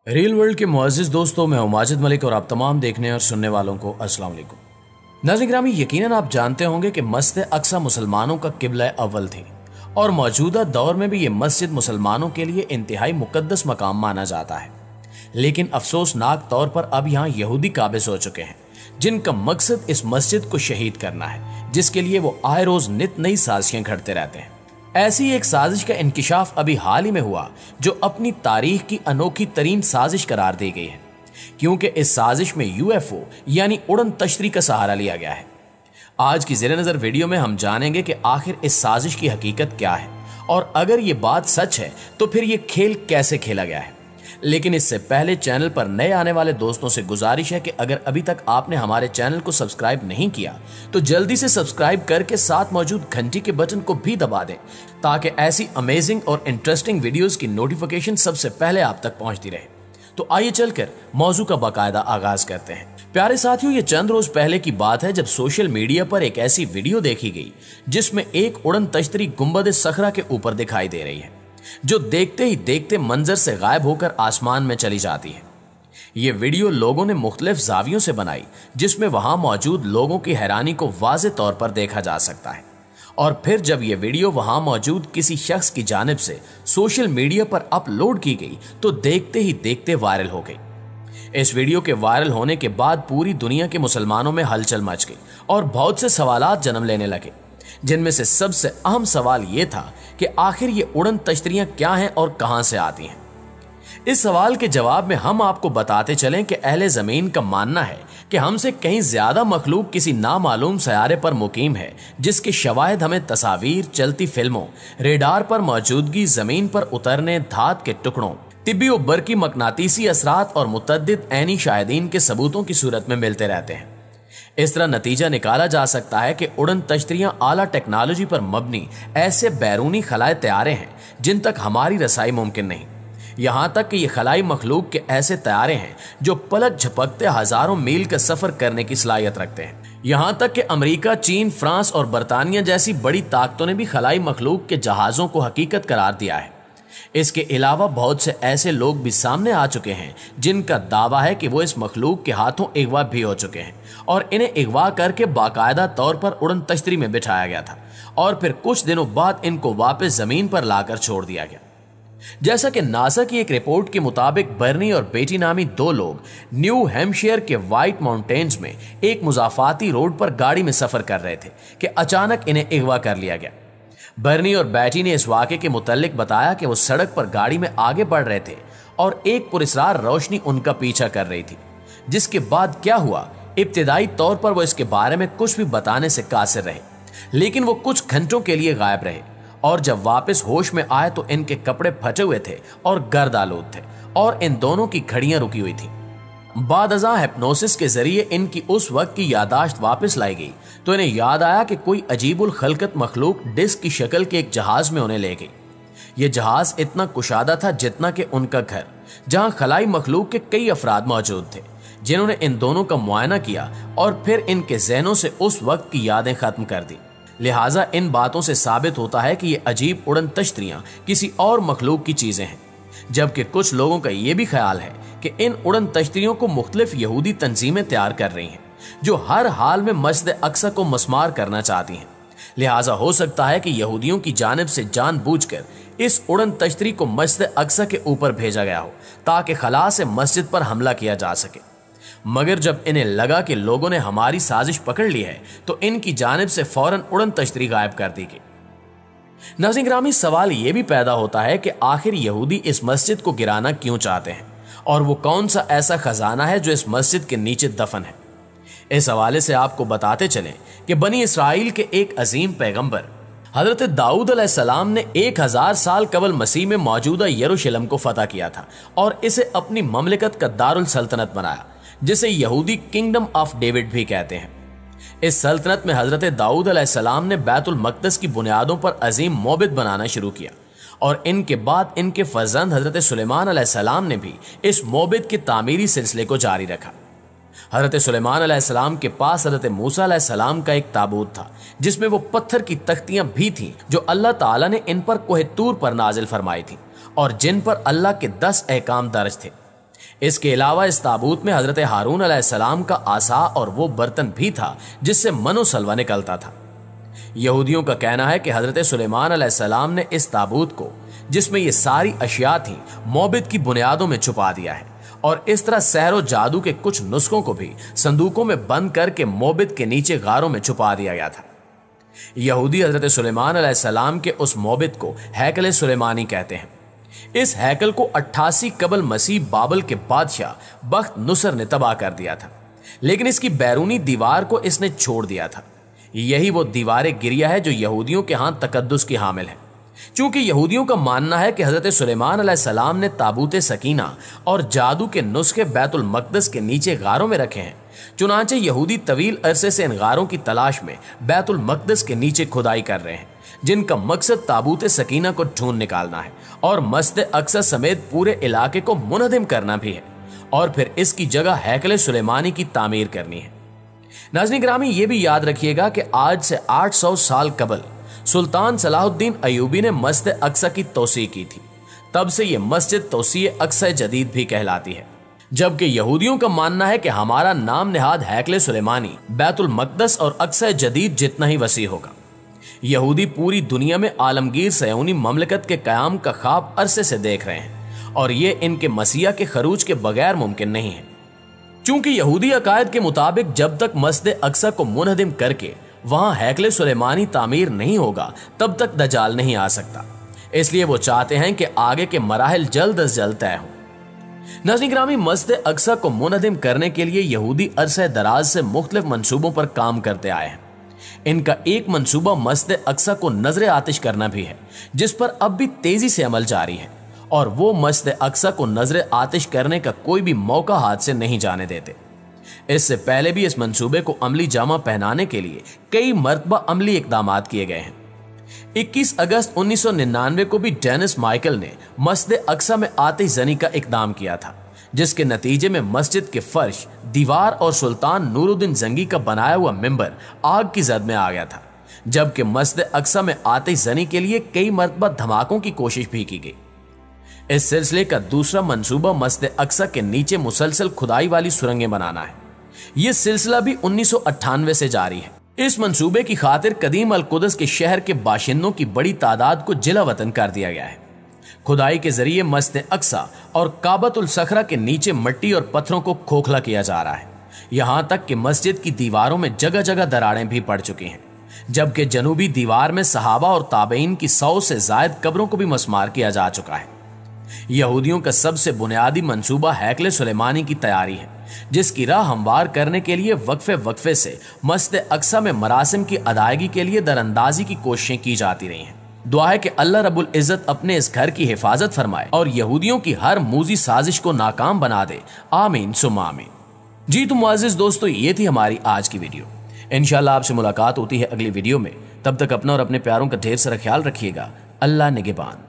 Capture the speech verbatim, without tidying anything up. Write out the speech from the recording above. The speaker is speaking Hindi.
रियल वर्ल्ड के मुअज़्ज़िज़ दोस्तों, मैं हूं माजिद मलिक और आप तमाम देखने और सुनने वालों को अस्सलाम वालेकुम। नाज़रीन गिरामी, यकीनन आप जानते होंगे कि मस्जिद अक्सा मुसलमानों का किबला अव्वल थी और मौजूदा दौर में भी ये मस्जिद मुसलमानों के लिए इंतहाई मुकद्दस मकाम माना जाता है। लेकिन अफसोसनाक तौर पर अब यहाँ यहूदी काबिज हो चुके हैं, जिनका मकसद इस मस्जिद को शहीद करना है, जिसके लिए वो आए रोज नित नई साजिशें घड़ते रहते हैं। ऐसी एक साजिश का इंकिशाफ अभी हाल ही में हुआ, जो अपनी तारीख की अनोखी तरीन साजिश करार दी गई है, क्योंकि इस साजिश में यूएफओ यानी उड़न तश्तरी का सहारा लिया गया है। आज की ज़ेरे नज़र वीडियो में हम जानेंगे कि आखिर इस साजिश की हकीकत क्या है और अगर ये बात सच है तो फिर ये खेल कैसे खेला गया है। लेकिन इससे पहले चैनल पर नए आने वाले दोस्तों से गुजारिश है कि अगर अभी तक आपने हमारे चैनल को सब्सक्राइब नहीं किया तो जल्दी से सब्सक्राइब करके साथ मौजूद घंटी के बटन को भी दबा दें, ताकि ऐसी अमेजिंग और इंटरेस्टिंग वीडियोस की नोटिफिकेशन सबसे पहले आप तक पहुंचती रहे। तो आइए चलकर मौजू का बाकायदा आगाज करते हैं। प्यारे साथियों, ये चंद रोज पहले की बात है जब सोशल मीडिया पर एक ऐसी वीडियो देखी गई जिसमें एक उड़न तश्तरी गुंबद सखरा के ऊपर दिखाई दे रही है, जो देखते ही देखते मंजर से गायब होकर आसमान में चली जाती है। ये वीडियो लोगों ने मुख्तलिफ जावियों से बनाई, जिसमें वहां मौजूद लोगों की हैरानी को वाज़े तौर पर देखा जा सकता है। और फिर जब यह वीडियो वहां मौजूद किसी शख्स की जानिब से सोशल मीडिया पर अपलोड की गई तो देखते ही देखते वायरल हो गई। इस वीडियो के वायरल होने के बाद पूरी दुनिया के मुसलमानों में हलचल मच गई और बहुत से सवालात जन्म लेने लगे, जिनमें से सबसे अहम सवाल यह था कि आखिर ये उड़न तश्तरियां क्या हैं और कहां से आती हैं। इस सवाल के जवाब में हम आपको बताते चलें कि अहले ज़मीन का मानना है कि हमसे कहीं ज्यादा मखलूक किसी नामालूम सयारे पर मुकीम है, जिसके शवाहिद हमें तस्वीर, चलती फिल्मों, रेडार पर मौजूदगी, जमीन पर उतरने, धात के टुकड़ों, तिब्बी और बरकी मकनातीसी असरात और मुतअद्दिद ऐनी शाहिदीन के सबूतों की सूरत में मिलते रहते हैं। इस तरह नतीजा निकाला जा सकता है कि उड़न तश्तरियां आला टेक्नोलॉजी पर मबनी ऐसे बैरूनी खलाए तैयारे हैं जिन तक हमारी रसाई मुमकिन नहीं। यहां तक कि ये खलाई मखलूक के ऐसे तैयारे हैं जो पलक झपकते हजारों मील का सफर करने की सलाहियत रखते हैं। यहां तक कि अमेरिका, चीन, फ्रांस और बरतानिया जैसी बड़ी ताकतों ने भी खलाई मखलूक के जहाजों को हकीकत करार दिया है। इसके अलावा बहुत से ऐसे लोग भी सामने आ चुके हैं जिनका दावा है कि वो इस मखलूक के हाथों अगवा भी हो चुके हैं और इन्हें अगवा करके बाकायदा तौर पर उड़न तश्तरी में बिठाया गया था और फिर कुछ दिनों बाद इनको वापस जमीन पर लाकर छोड़ दिया गया। जैसा कि नासा की एक रिपोर्ट के मुताबिक बर्नी और बेटी नामी दो लोग न्यू हैम्पशायर के व्हाइट माउंटेन्स में एक मुजाफाती रोड पर गाड़ी में सफर कर रहे थे कि अचानक इन्हें अगवा कर लिया गया। बर्नी और बैटी ने इस वाक़े के मुतल्लिक बताया कि वो सड़क पर गाड़ी में आगे बढ़ रहे थे और एक पुरस्कार रोशनी उनका पीछा कर रही थी। जिसके बाद क्या हुआ, इब्तिदाई तौर पर वो इसके बारे में कुछ भी बताने से कासिर रहे, लेकिन वो कुछ घंटों के लिए गायब रहे और जब वापस होश में आए तो इनके कपड़े फटे हुए थे और गर्द आलूद थे और इन दोनों की घड़ियां रुकी हुई थी। बादअज़ां हिप्नोसिस के जरिए इनकी उस वक्त की यादाश्त वापस लाई गई तो इन्हें याद आया कि कोई अजीबुल खलकत मखलूक डिस्क की शक्ल के एक जहाज में उन्हें ले गई। यह जहाज इतना कुशादा था जितना कि उनका घर, जहां खलाई मखलूक के कई अफराद मौजूद थे जिन्होंने इन दोनों का मुआयना किया और फिर इनके जहनों से उस वक्त की यादें खत्म कर दी। लिहाजा इन बातों से साबित होता है कि ये अजीब उड़न तश्तरियां किसी और मखलूक की चीजें हैं, जबकि कुछ लोगों का यह भी ख्याल है कि इन उड़न तश्तरियों को मुख्तलिफ यहूदी तंजीमें तैयार कर रही हैं जो हर हाल में मस्जिद अक्सा को मस्मार करना चाहती हैं। लिहाजा हो सकता है कि यहूदियों की जानिब से जानबूझकर इस उड़न तश्तरी को मस्जिद अक्सा के ऊपर भेजा गया हो ताकि खला से मस्जिद पर हमला किया जा सके। मगर जब इन्हें लगा कि लोगों ने हमारी साजिश पकड़ ली है तो इनकी जानिब से फौरन उड़न तश्तरी गायब कर दी गई। नाज़रीन गिरामी, सवाल यह भी पैदा होता है कि आखिर यहूदी इस मस्जिद को गिराना क्यों चाहते हैं और वो कौन सा ऐसा खजाना है जो इस मस्जिद के नीचे दफन है। इस हवाले से आपको बताते चलें कि बनी इसराइल के एक अजीम पैगंबर हजरत दाऊद अलैहिस्सलाम ने एक हजार साल कबल मसीह में मौजूदा यरूशलेम को फतह किया था और इसे अपनी ममलिकत का दारुल सल्तनत बनाया, जिसे यहूदी किंगडम ऑफ डेविड भी कहते हैं। इस सल्तनत में हजरत दाऊद अलैहिस्सलाम ने बैतुल मक़दस की बुनियादों पर अजीम मोबिद बनाना शुरू किया और इनके बाद इनके फर्जंद हजरत सुलेमान अलैहिस्सलाम ने भी इस मोबिद के तामीरी सिलसिले को जारी रखा। हजरत सुलेमान अलैहिस्सलाम के पास हजरत मूसा अलैहिस्सलाम का एक ताबूत था जिसमें वो पत्थर की तख्तियां भी थीं जो अल्लाह ताला ने इन पर कोह तूर पर नाजिल फरमाई थी और जिन पर अल्लाह के दस अहकाम दर्ज थे। इसके अलावा इस ताबूत में हजरत हारून अलैहिस्सलाम का आसा और वो बर्तन भी था जिससे मनो सलवा निकलता था। यहूदियों का कहना है कि हजरत सुलेमान अलैहिस्सलाम ने इस ताबूत को, जिसमें ये सारी अशिया थी, मोबिद की बुनियादों में छुपा दिया है और इस तरह सहरो जादू के कुछ नुस्खों को भी संदूकों में बंद करके मोबिद के नीचे गारों में छुपा दिया गया था। यहूदी हजरत सुलेमान अलैहिस्सलाम के उस मोबिद को हैकल सुलेमानी कहते हैं। इस हैकल को अट्ठासी कबल मसीह बाबल के बादशाह बख्त नुसर ने तबाह कर दिया था, लेकिन इसकी बैरूनी दीवार को इसने छोड़ दिया था। यही वो दीवार गिरिया है जो यहूदियों के हाथ तकद्दुस की हामिल है। चूंकि यहूदियों का मानना है कि हजरत सुलेमान अलैहिस्सलाम ने ताबूत सकीना और जादू के नुस्खे बैतुल मक़दस के नीचे गारों में रखे हैं, चुनांचे यहूदी तवील अरसे से इन गारों की तलाश में बैतुल मक़दस के नीचे खुदाई कर रहे हैं, जिनका मकसद ताबूत सकीना को ढूंढ निकालना है और मस्जिद अक्सा समेत पूरे इलाके को मुनहदिम करना भी है और फिर इसकी जगह हैकल सुलेमानी की तामीर करनी है। नाज़रीन गिरामी, ये भी याद रखिएगा कि आज से आठ सौ साल कबल सुल्तान सलाहुद्दीन अयूबी ने मस्जिद अक्सा की तोसी की थी। तब से यह मस्जिद तोसी अक्सा जदीद भी कहलाती है, जबकि यहूदियों का मानना है कि हमारा नाम निहाद हैकल सुलेमानी बैतुल मक़दस और अक्सा जदीद जितना ही वसी होगा। यहूदी पूरी दुनिया में आलमगीर सयोनी ममलकत के क़याम का ख्वाब अरसे से देख रहे हैं और ये इनके मसीहा के खरूज के बगैर मुमकिन नहीं है। चूंकि यहूदी अकायद के मुताबिक जब तक मस्जिद अक्सा को मुनहदिम करके वहां हैकल सुलेमानी तामीर नहीं होगा, तब तक दजाल नहीं आ सकता। इसलिए वो चाहते हैं कि आगे के मराहिल जल्द अज जल्द तय हों। नाज़रीन गिरामी, मस्जिद अक्सा को मुनहदिम करने के लिए यहूदी अरसे दराज से मुख्तलिफ मंसूबों पर काम करते आए हैं। इनका एक मंसूबा मस्जिद अक्सा को नजर आतिश करना भी है, जिस पर अब भी तेजी से अमल जारी है और वो मस्जिद अक्सा को नजर आतिश करने का कोई भी मौका हाथ से नहीं जाने देते। इससे पहले भी इस मंसूबे को अमली जामा पहनाने के लिए कई मरतबा अमली इकदाम किए गए हैं। इक्कीस अगस्त उन्नीस सौ निन्यानवे को भी डेनिस माइकल ने मस्जिद अक्सा में आतिश जनी का इकदाम किया था, जिसके नतीजे में मस्जिद के फर्श, दीवार और सुल्तान नूरुद्दीन जंगी का बनाया हुआ मिंबर आग की जद में आ गया था, जबकि मस्जिद अक्सा में आतिश जनी के लिए कई मरतबा धमाकों की कोशिश भी की गई। इस सिलसिले का दूसरा मंसूबा मस्जिद अक्सा के नीचे मुसलसल खुदाई वाली सुरंगें बनाना है। यह सिलसिला भी उन्नीस सौ अट्ठानवे से जारी है। इस मंसूबे की खातिर कदीम अल कुदस के शहर के बाशिंदों की बड़ी तादाद को जिला वतन कर दिया गया है। खुदाई के जरिए मस्जिद अक्सा और काबतुल सखरा के नीचे मिट्टी और पत्थरों को खोखला किया जा रहा है। यहां तक कि मस्जिद की दीवारों में जगह जगह दरारें भी पड़ चुकी हैं, जबकि जनूबी दीवार में सहाबा और ताबईन की सौ से जायद कब्रों को भी मस्मार किया जा चुका है। यहूदियों का सबसे बुनियादी मंसूबा हैकल सुलेमानी की तैयारी है, जिसकी राह हमवार करने के लिए वक्फे वक्फे से मस्जिद अक्सा में मरासिम की अदायगी के लिए दरअंदाजी की कोशिशें की जाती रही हैं। दुआ है कि अल्लाह रब्बुल इज्जत अपने इस घर की हिफाजत फरमाए और यहूदियों की हर मूजी साजिश को नाकाम बना दे। आमीन सुम्मा आमीन। जी तो मुअज़्ज़िज़ दोस्तों, ये थी हमारी आज की वीडियो। इंशाल्लाह आपसे मुलाकात होती है अगली वीडियो में। तब तक अपना और अपने प्यारों का ढेर सारा ख्याल रखिएगा। अल्लाह निगहबान।